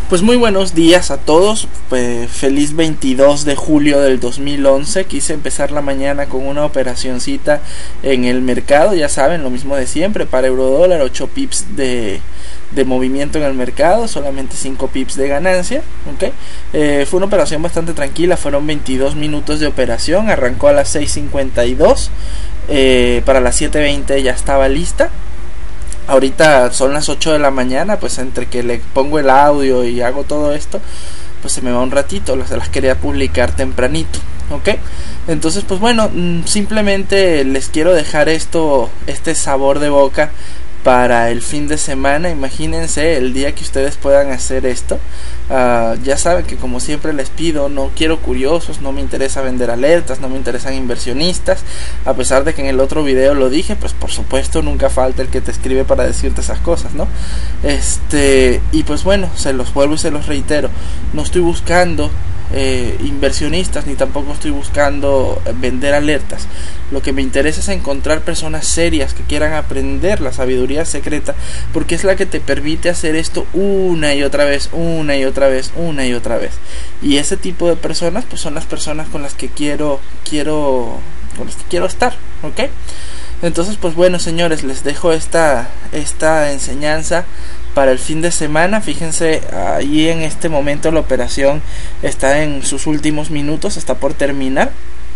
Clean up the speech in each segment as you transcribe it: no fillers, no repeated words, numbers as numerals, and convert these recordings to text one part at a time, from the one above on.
Pues muy buenos días a todos, feliz 22 de julio del 2011. Quise empezar la mañana con una operacioncita en el mercado, ya saben, lo mismo de siempre, para eurodólar, 8 pips de movimiento en el mercado, solamente 5 pips de ganancia, ¿okay? Fue una operación bastante tranquila, fueron 22 minutos de operación, arrancó a las 6:52, para las 7:20 ya estaba lista. Ahorita son las 8 de la mañana, pues entre que le pongo el audio y hago todo esto, pues se me va un ratito, las quería publicar tempranito, ¿ok? Entonces, pues bueno, simplemente les quiero dejar este sabor de boca para el fin de semana. Imagínense el día que ustedes puedan hacer esto. Ya saben que, como siempre les pido, no quiero curiosos, no me interesa vender alertas, no me interesan inversionistas. A pesar de que en el otro video lo dije, pues por supuesto nunca falta el que te escribe para decirte esas cosas, ¿no? Y pues bueno, se los vuelvo y se los reitero, no estoy buscando inversionistas, ni tampoco estoy buscando vender alertas. Lo que me interesa es encontrar personas serias que quieran aprender la sabiduría secreta, porque es la que te permite hacer esto una y otra vez, una y otra vez, una y otra vez. Y ese tipo de personas, pues son las personas con las que quiero estar, ¿ok? Entonces, pues bueno, señores, les dejo esta enseñanza para el fin de semana. Fíjense, ahí en este momento la operación está en sus últimos minutos, está por terminar.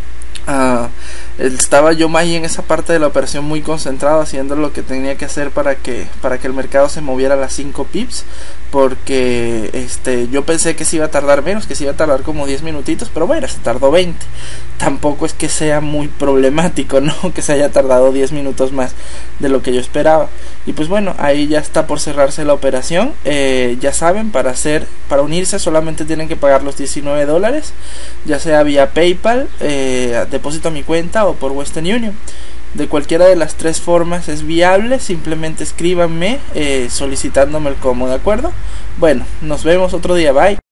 Estaba yo más en esa parte de la operación muy concentrado, haciendo lo que tenía que hacer para que el mercado se moviera a las 5 pips, porque yo pensé que se iba a tardar menos, que se iba a tardar como 10 minutitos, pero bueno, se tardó 20. Tampoco es que sea muy problemático, ¿no? Que se haya tardado 10 minutos más de lo que yo esperaba. Y pues bueno, ahí ya está por cerrarse la operación. Ya saben, para unirse solamente tienen que pagar los $19, ya sea vía PayPal, depósito a mi cuenta, o por Western Union. De cualquiera de las tres formas es viable. Simplemente escríbanme solicitándome el cómo, ¿de acuerdo? Bueno, nos vemos otro día, bye.